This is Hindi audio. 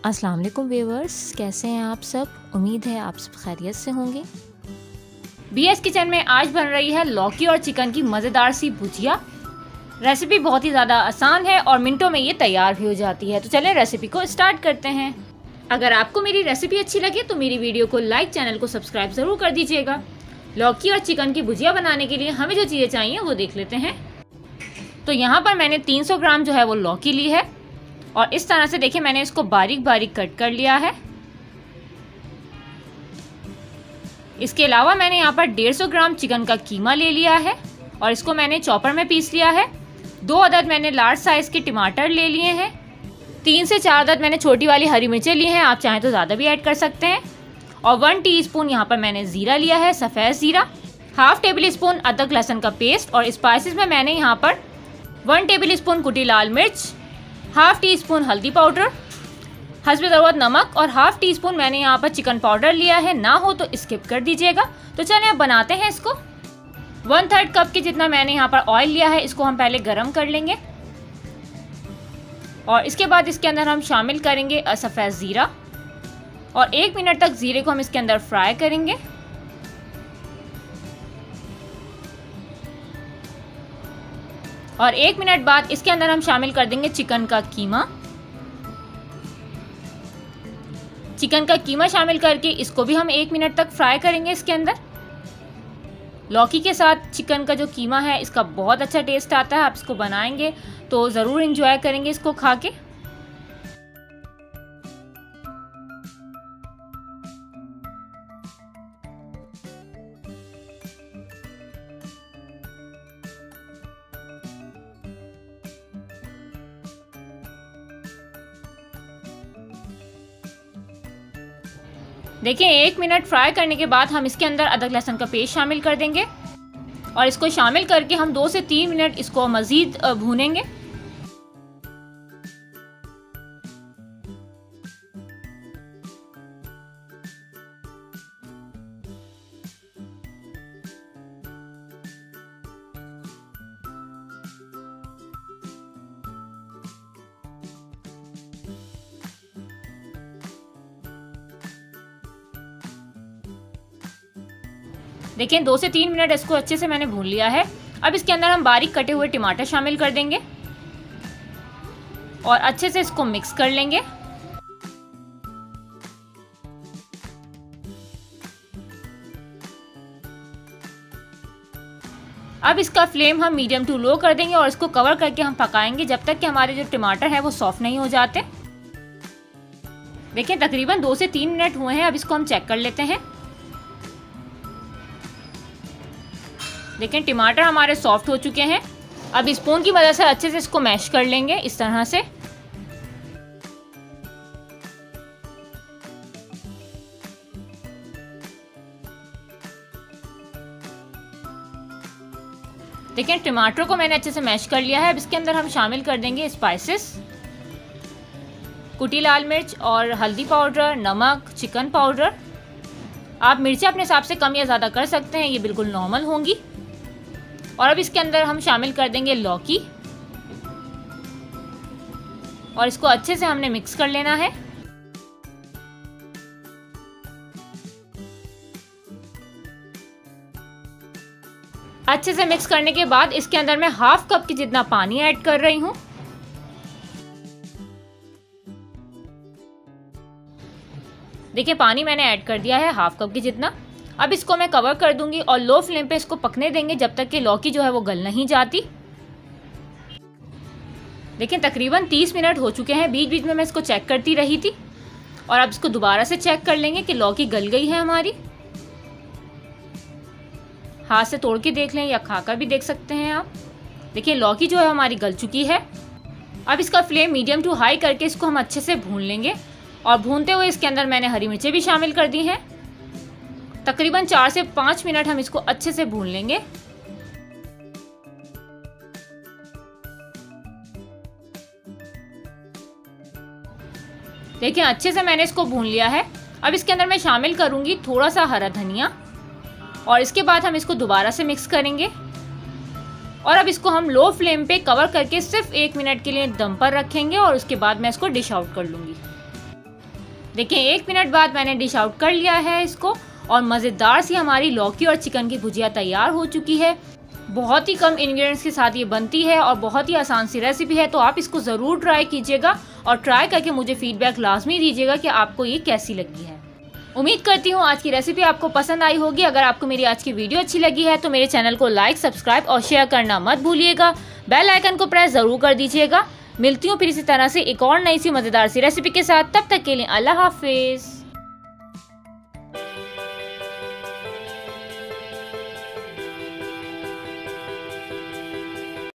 अस्सलाम वालेकुम व्यूअर्स, कैसे हैं आप सब। उम्मीद है आप सब खैरियत से होंगे। BS किचन में आज बन रही है लौकी और चिकन की मज़ेदार सी भुजिया। रेसिपी बहुत ही ज़्यादा आसान है और मिनटों में ये तैयार भी हो जाती है। तो चलें रेसिपी को स्टार्ट करते हैं। अगर आपको मेरी रेसिपी अच्छी लगे तो मेरी वीडियो को लाइक, चैनल को सब्सक्राइब ज़रूर कर दीजिएगा। लौकी और चिकन की भुजिया बनाने के लिए हमें जो चीज़ें चाहिए वो देख लेते हैं। तो यहाँ पर मैंने 300 ग्राम जो है वो लौकी ली है और इस तरह से देखिए मैंने इसको बारीक बारीक कट कर लिया है। इसके अलावा मैंने यहाँ पर 150 ग्राम चिकन का कीमा ले लिया है और इसको मैंने चॉपर में पीस लिया है। 2 अदद मैंने लार्ज साइज़ के टमाटर ले लिए हैं। 3 से 4 अदद मैंने छोटी वाली हरी मिर्चें ली हैं, आप चाहें तो ज़्यादा भी ऐड कर सकते हैं। और 1 टीस्पून यहाँ पर मैंने ज़ीरा लिया है, सफ़ेद ज़ीरा। 1/2 टेबल स्पून अदरक लहसुन का पेस्ट। और स्पाइसेस में मैंने यहाँ पर 1 टेबल स्पून कुटी लाल मिर्च, 1/2 टीस्पून हल्दी पाउडर, हस्ब ज़रूरत नमक और 1/2 टीस्पून मैंने यहाँ पर चिकन पाउडर लिया है। ना हो तो स्किप कर दीजिएगा। तो चलिए अब बनाते हैं इसको। 1/3 कप के जितना मैंने यहाँ पर ऑयल लिया है, इसको हम पहले गरम कर लेंगे और इसके बाद इसके अंदर हम शामिल करेंगे सफ़ेद ज़ीरा और 1 मिनट तक ज़ीरे को हम इसके अंदर फ्राई करेंगे। और 1 मिनट बाद इसके अंदर हम शामिल कर देंगे चिकन का कीमा। चिकन का कीमा शामिल करके इसको भी हम 1 मिनट तक फ्राई करेंगे इसके अंदर। लौकी के साथ चिकन का जो कीमा है इसका बहुत अच्छा टेस्ट आता है। आप इसको बनाएंगे तो ज़रूर इंजॉय करेंगे इसको खा के। देखिए 1 मिनट फ्राई करने के बाद हम इसके अंदर अदरक लहसुन का पेस्ट शामिल कर देंगे और इसको शामिल करके हम 2 से 3 मिनट इसको मज़ीद भूनेंगे। देखिए 2 से 3 मिनट इसको अच्छे से मैंने भून लिया है। अब इसके अंदर हम बारीक कटे हुए टमाटर शामिल कर देंगे और अच्छे से इसको मिक्स कर लेंगे। अब इसका फ्लेम हम मीडियम टू लो कर देंगे और इसको कवर करके हम पकाएंगे जब तक कि हमारे जो टमाटर है वो सॉफ्ट नहीं हो जाते। देखिए तकरीबन 2 से 3 मिनट हुए हैं। अब इसको हम चेक कर लेते हैं। देखिए टमाटर हमारे सॉफ्ट हो चुके हैं। अब स्पून की मदद से अच्छे से इसको मैश कर लेंगे इस तरह से। देखिए टमाटर को मैंने अच्छे से मैश कर लिया है। अब इसके अंदर हम शामिल कर देंगे स्पाइसेस, कुटी लाल मिर्च और हल्दी पाउडर, नमक, चिकन पाउडर। आप मिर्चें अपने हिसाब से कम या ज़्यादा कर सकते हैं, ये बिल्कुल नॉर्मल होंगी। और अब इसके अंदर हम शामिल कर देंगे लौकी और इसको अच्छे से हमने मिक्स कर लेना है। अच्छे से मिक्स करने के बाद इसके अंदर मैं 1/2 कप के जितना पानी ऐड कर रही हूँ। देखिए पानी मैंने ऐड कर दिया है 1/2 कप के जितना। अब इसको मैं कवर कर दूंगी और लो फ्लेम पे इसको पकने देंगे जब तक कि लौकी जो है वो गल नहीं जाती। देखिए तकरीबन 30 मिनट हो चुके हैं। बीच बीच में मैं इसको चेक करती रही थी और अब इसको दोबारा से चेक कर लेंगे कि लौकी गल गई है हमारी। हाथ से तोड़ के देख लें या खाकर भी देख सकते हैं आप। देखिए लौकी जो है हमारी गल चुकी है। अब इसका फ्लेम मीडियम टू हाई करके इसको हम अच्छे से भून लेंगे और भूनते हुए इसके अंदर मैंने हरी मिर्चें भी शामिल कर दी हैं। तकरीबन 4 से 5 मिनट हम इसको अच्छे से भून लेंगे। देखिए अच्छे से मैंने इसको भून लिया है। अब इसके अंदर मैं शामिल करूंगी थोड़ा सा हरा धनिया और इसके बाद हम इसको दोबारा से मिक्स करेंगे और अब इसको हम लो फ्लेम पे कवर करके सिर्फ 1 मिनट के लिए दम पर रखेंगे और उसके बाद मैं इसको डिश आउट कर लूँगी। देखिए 1 मिनट बाद मैंने डिश आउट कर लिया है इसको और मज़ेदार सी हमारी लौकी और चिकन की भुजिया तैयार हो चुकी है। बहुत ही कम इंग्रेडिएंट्स के साथ ये बनती है और बहुत ही आसान सी रेसिपी है, तो आप इसको ज़रूर ट्राई कीजिएगा और ट्राई करके मुझे फीडबैक लाजमी दीजिएगा कि आपको ये कैसी लगी है। उम्मीद करती हूँ आज की रेसिपी आपको पसंद आई होगी। अगर आपको मेरी आज की वीडियो अच्छी लगी है तो मेरे चैनल को लाइक, सब्सक्राइब और शेयर करना मत भूलिएगा। बेल आइकन को प्रेस ज़रूर कर दीजिएगा। मिलती हूँ फिर इसी तरह से एक और नई सी मज़ेदार सी रेसिपी के साथ। तब तक के लिए अल्लाह हाफिज़।